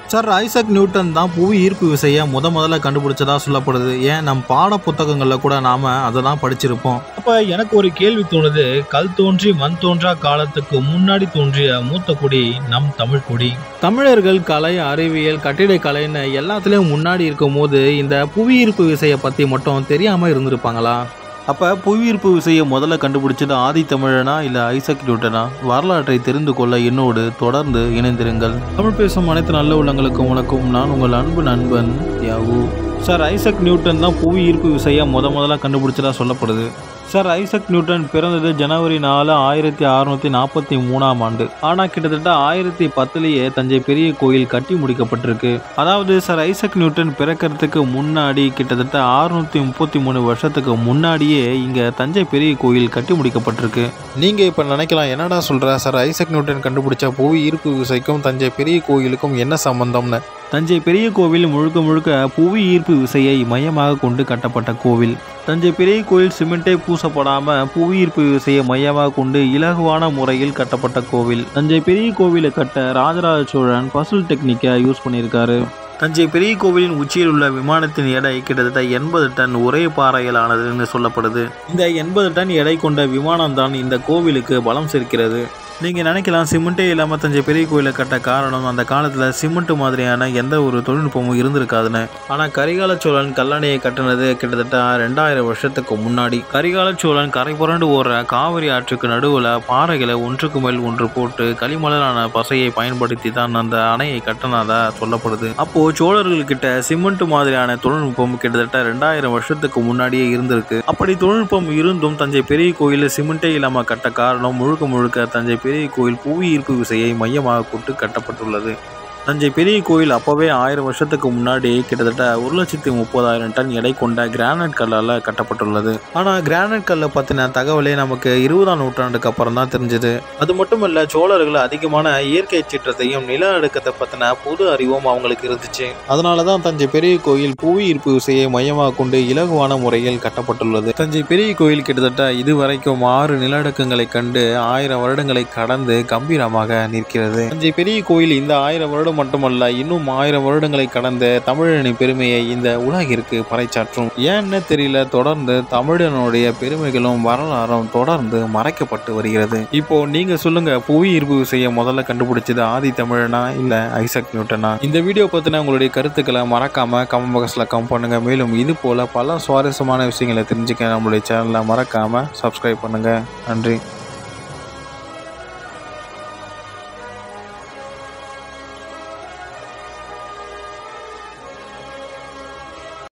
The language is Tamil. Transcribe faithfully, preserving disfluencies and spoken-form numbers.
சார் ஐசக் நியூட்டன் தான் புவி ஈர்ப்பு விசையை முத முதல்ல கண்டுபிடிச்சதா சொல்லப்படுது. ஏன் நம் பாட புத்தகங்கள்ல கூட நாம அதை தான் படிச்சிருப்போம். அப்ப எனக்கு ஒரு கேள்வி தோணுது, கல் தோன்றி மண் தோன்றா காலத்துக்கு முன்னாடி தோன்றிய மூத்த கொடி நம் தமிழ் கொடி. தமிழர்கள் கலை, அறிவியல், கட்டிடக்கலைன்னு எல்லாத்துலயும் முன்னாடி இருக்கும் போது இந்த புவி ஈர்ப்பு விசையை பத்தி மட்டும் தெரியாம இருந்திருப்பாங்களா? அப்போ புவியீர்ப்பு விசையை முதல்ல கண்டுபிடிச்சது ஆதி தமிழனா இல்லை ஐசக் நியூட்டனா? வரலாற்றை தெரிந்து கொள்ள என்னோடு தொடர்ந்து இணைந்திருங்கள். தமிழ் பேசும் அனைத்து நல்ல உள்ளங்களுக்கும் வணக்கம். நான் உங்கள் அன்பு நண்பன் யாகு. சார் ஐசக் நியூட்டன் தான் புவி ஈர்ப்பு விசையை முத முதல்ல கண்டுபிடிச்சதா சொல்லப்படுது. சார் ஐசக் நியூட்டன் பிறந்தது ஜனவரி நாலு ஆயிரத்தி அறுநூத்தி நாற்பத்தி மூணாம் ஆண்டு. ஆனால் கிட்டத்தட்ட ஆயிரத்தி பத்துலேயே தஞ்சை பெரிய கோயில் கட்டி முடிக்கப்பட்டிருக்கு. அதாவது சார் ஐசக் நியூட்டன் பிறக்கிறதுக்கு முன்னாடி கிட்டத்தட்ட அறுநூத்தி முப்பத்தி மூணு வருஷத்துக்கு முன்னாடியே இங்கே தஞ்சை பெரிய கோயில் கட்டி முடிக்கப்பட்டிருக்கு. நீங்கள் இப்போ நினைக்கலாம், என்னடா சொல்கிற, சார் ஐசக் நியூட்டன் கண்டுபிடிச்ச புவி ஈர்ப்பு விசைக்கும் தஞ்சை பெரிய கோயிலுக்கும் என்ன சம்பந்தம்னு? தஞ்சை பெரிய கோவில் முழுக்க முழுக்க புவி ஈர்ப்பு விசையை மையமாக கொண்டு கட்டப்பட்ட கோவில். தஞ்சை பெரிய கோயில் சிமெண்டே பூசப்படாம புவி ஈர்ப்பு விசையை மையமாக கொண்டு இலகுவான முறையில் கட்டப்பட்ட கோவில். தஞ்சை பெரிய கோவிலை கட்ட ராஜராஜ சோழன் பசுல் டெக்னிக்கை யூஸ் பண்ணியிருக்காரு. தஞ்சை பெரிய கோவிலின் உச்சியில் உள்ள விமானத்தின் எடை கிட்டத்தட்ட எண்பது டன் ஒரே பாறையில் ஆனதுன்னு சொல்லப்படுது. இந்த எண்பது டன் எடை கொண்ட விமானம் தான் இந்த கோவிலுக்கு பலம் சேர்க்கிறது. நீங்கள் நினைக்கலாம், சிமெண்ட்டே இல்லாமல் தஞ்சை பெரிய கோயிலை கட்ட காரணம் அந்த காலத்தில் சிமெண்ட் மாதிரியான எந்த ஒரு தொழில்நுட்பமும் இருந்திருக்காதுன்னு. ஆனால் கரிகால சோழன் கல்லணையை கட்டினது கிட்டத்தட்ட ரெண்டாயிரம் வருஷத்துக்கு முன்னாடி. கரிகால சோழன் கரை புரண்டு ஓடுற காவிரி ஆற்றுக்கு நடுவில் பாறைகளை ஒன்றுக்கு மேல் ஒன்று போட்டு களிமணலான பசையை பயன்படுத்தி தான் அந்த அணையை கட்டினதா சொல்லப்படுது. அப்போ சோழர்கள்கிட்ட சிமெண்ட் மாதிரியான தொழில்நுட்பம் கிட்டத்தட்ட ரெண்டாயிரம் வருஷத்துக்கு முன்னாடியே இருந்திருக்கு. அப்படி தொழில்நுட்பம் இருந்தும் தஞ்சை பெரிய கோயிலில் சிமெண்டே இல்லாமல் கட்ட காரணம் முழுக்க முழுக்க தஞ்சை பெரிய கோயில் புவி ஈர்ப்பு விசையை மையமாக கொண்டு கட்டப்பட்டுள்ளது. தஞ்சை பெரிய கோயில் அப்போவே ஆயிரம் வருஷத்துக்கு முன்னாடி கிட்டத்தட்ட ஒரு லட்சத்தி முப்பதாயிரம் டன் எடை கொண்ட கிரானைட் கல்லால் கட்டப்பட்டுள்ளது. ஆனால் கிரானைட் கல்லை பற்றின தகவலே நமக்கு இருபதாம் நூற்றாண்டுக்கு அப்புறம் தான் தெரிஞ்சது. அது மட்டும் இல்லை, சோழர்கள் அதிகமான இயற்கை சீற்றத்தையும் நில அடுக்கத்தை பற்றின பொது அறிவும் அவங்களுக்கு இருந்துச்சு. அதனால தான் தஞ்சை பெரிய கோயில் புவி ஈர்ப்பு விசையை மையமாக கொண்டு இலகுவான முறையில் கட்டப்பட்டுள்ளது. தஞ்சை பெரிய கோயில் கிட்டத்தட்ட இதுவரைக்கும் ஆறு நிலநடுக்கங்களை கண்டு ஆயிரம் வருடங்களை கடந்து கம்பீரமாக நிற்கிறது. தஞ்சை பெரிய கோயில் இந்த ஆயிரம் வருடம் மட்டுமல்ல, இன்னும் ஆயிரம் வருடங்களை கடந்த தமிழனின் பெருமையை இந்த உலகிற்கு பறைச்சாற்றும். ஏன்னு தெரியல, தொடர்ந்து தமிழனுடைய பெருமைகளும் வரலாறும் தொடர்ந்து மறைக்கப்பட்டு வருகிறது. இப்போ நீங்க சொல்லுங்க, புவி ஈர்ப்பு விசையை முதல்ல கண்டுபிடிச்சது ஆதி தமிழனா இல்ல ஐசக் நியூட்டனா? இந்த வீடியோ பத்தின உங்களுடைய கருத்துக்களை மறக்காம கமெண்ட் பாக்ஸ்ல கமெண்ட் பண்ணுங்க. மேலும் இது போல பல சுவாரஸ்யமான விஷயங்களை தெரிஞ்சுக்க நம்மளுடைய சேனலை மறக்காம சப்ஸ்கிரைப் பண்ணுங்க. நன்றி.